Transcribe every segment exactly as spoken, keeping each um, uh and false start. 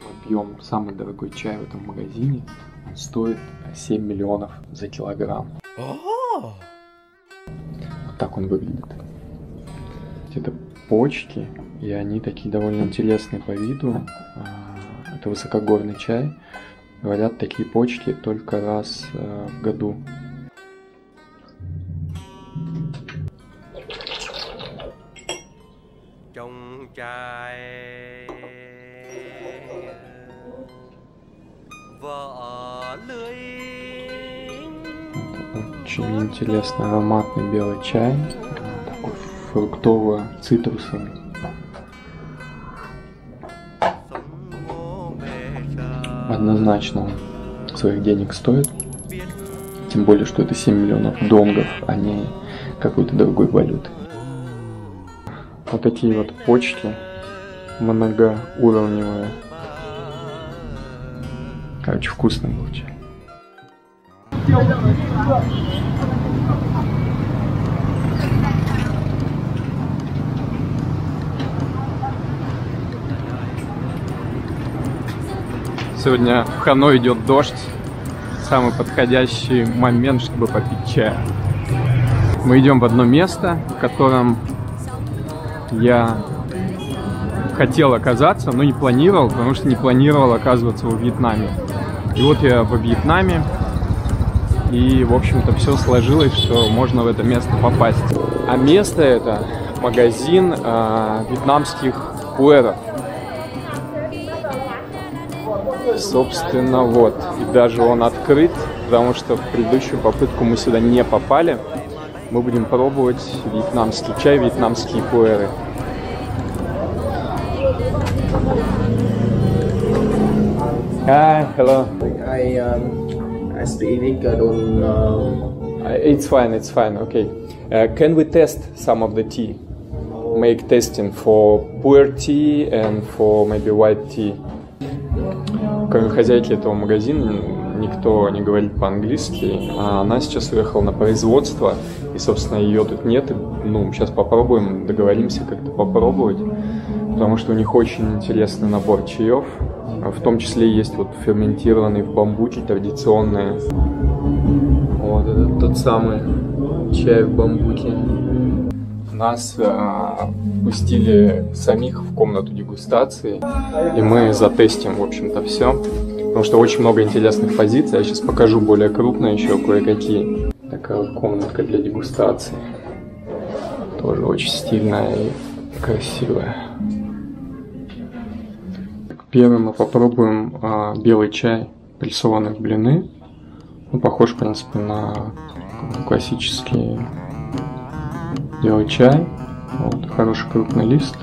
Мы пьем самый дорогой чай в этом магазине. Он стоит семь миллионов за килограмм. Вот так он выглядит. Это почки, и они такие довольно интересные по виду. Это высокогорный чай. Говорят, такие почки только раз в году. Очень интересный ароматный белый чай, такой фруктово-цитрусовый. Однозначно он своих денег стоит, тем более, что это семь миллионов донгов, а не какой-то другой валюты. Вот такие вот почки многоуровневые. Короче, вкусный был чай. Сегодня в Ханой идет дождь. Самый подходящий момент, чтобы попить чай. Мы идем в одно место, в котором я хотел оказаться, но не планировал, потому что не планировал оказываться во Вьетнаме. И вот я во Вьетнаме, и, в общем-то, все сложилось, что можно в это место попасть. А место это магазин э, вьетнамских пуэров. Собственно, вот. И даже он открыт, потому что в предыдущую попытку мы сюда не попали. Мы будем пробовать вьетнамский чай, вьетнамские пуэры. Hi, hello. I um, I speak English. I don't. Uh... It's fine. It's fine. Okay. Uh, can we test some of the tea? Make testing for puer tea and for maybe white tea. Кроме хозяйки этого магазина никто не говорит по-английски, а она сейчас уехала на производство, и, собственно, ее тут нет. И, ну, сейчас попробуем, договоримся как-то попробовать, потому что у них очень интересный набор чаев. В том числе есть вот ферментированный в бамбуке, традиционные. Вот это тот самый чай в бамбуке. Нас а, пустили самих в комнату дегустации, и мы затестим, в общем-то, все. Потому что очень много интересных позиций. Я сейчас покажу более крупно еще кое-какие. Такая вот комнатка для дегустации. Тоже очень стильная и красивая. Первым мы попробуем а, белый чай, прессованный в блины. Он похож, в принципе, на классический белый чай. Вот, хороший крупный лист.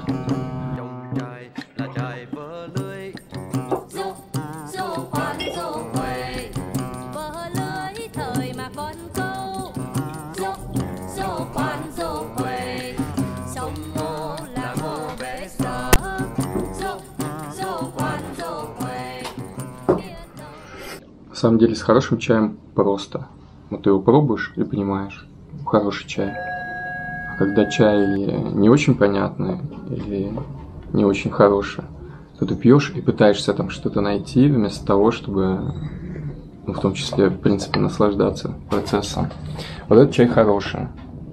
На самом деле с хорошим чаем просто. Вот ты его пробуешь и понимаешь, хороший чай. А когда чай не очень понятный или не очень хороший, то ты пьешь и пытаешься там что-то найти, вместо того, чтобы, ну, в том числе, в принципе, наслаждаться процессом. Вот этот чай хороший.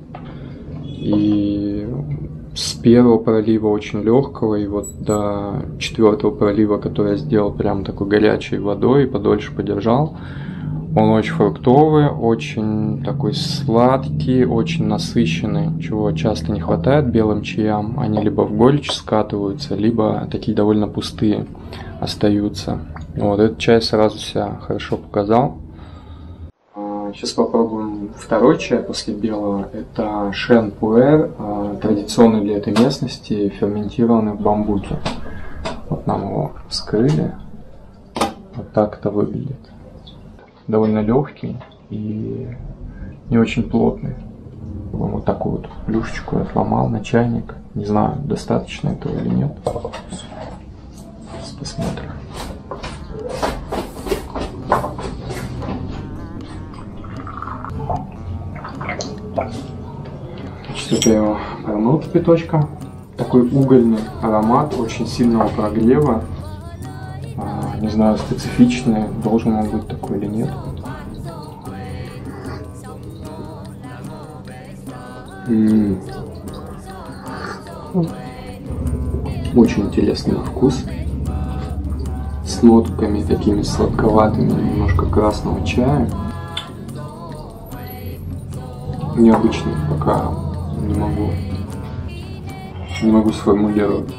И с первого пролива очень легкого, и вот до четвертого пролива, который я сделал прям такой горячей водой и подольше подержал, он очень фруктовый, очень такой сладкий, очень насыщенный, чего часто не хватает белым чаям. Они либо в горечь скатываются, либо такие довольно пустые остаются. Вот этот чай сразу себя хорошо показал. Сейчас попробуем второй чай после белого. Это Шен Пуэр, традиционный для этой местности, ферментированный в бамбуке. Вот нам его вскрыли. Вот так это выглядит. Довольно легкий и не очень плотный. Вот такую вот плюшечку я сломал на чайник. Не знаю, достаточно этого или нет. Сейчас посмотрим. Значит, я его промыл кипяточком. Такой угольный аромат, очень сильного прогрева. Не знаю, специфичный, должен он быть такой или нет. М-м. Очень интересный вкус. С нотками такими сладковатыми, немножко красного чая. Необычный, пока не могу, не могу сформулировать.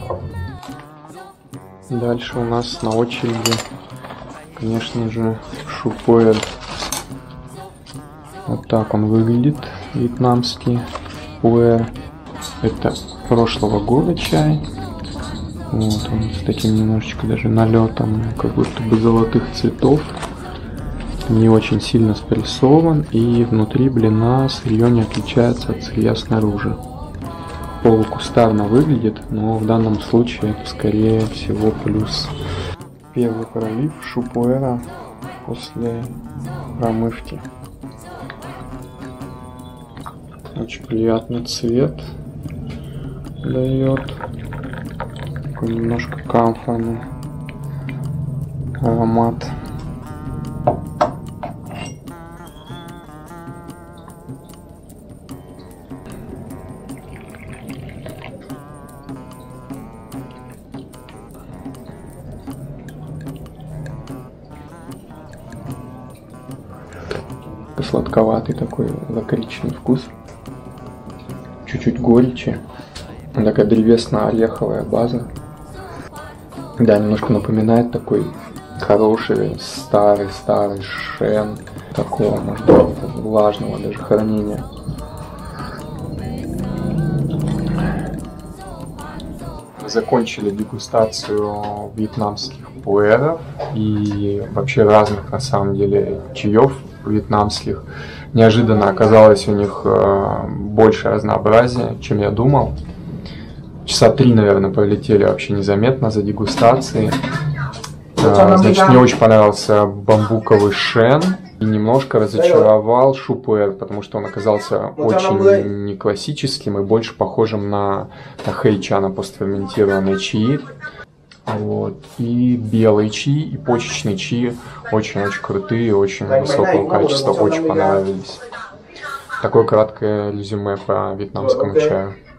Дальше у нас на очереди, конечно же, шупуэр. Вот так он выглядит, вьетнамский пуэр. Это прошлого года чай. Вот он с таким немножечко даже налетом, как будто бы золотых цветов. Не очень сильно спрессован, и внутри блина сырье не отличается от сырья снаружи. Полукустарно выглядит, но в данном случае это скорее всего плюс. Первый пролив шупуэра после промывки. Очень приятный цвет дает. Такой немножко камфорный аромат. Сладковатый такой лакричный вкус. Чуть-чуть горечи. Такая древесно-ореховая база. Да, немножко напоминает такой хороший старый-старый шен. Такого, может быть, влажного даже хранения. Мы закончили дегустацию вьетнамских пуэров и вообще разных, на самом деле, чаев вьетнамских. Неожиданно оказалось у них э, больше разнообразия, чем я думал. Часа три, наверное, пролетели вообще незаметно за дегустацией. Э, значит, мне очень понравился бамбуковый шен и немножко разочаровал шупуэр, потому что он оказался очень не классическим и больше похожим на, на хэйча, на постферментированные чаи. Вот. И белый чаи, и почечный чаи очень-очень крутые, очень высокого качества, очень понравились. Такое краткое резюме по вьетнамскому чаю.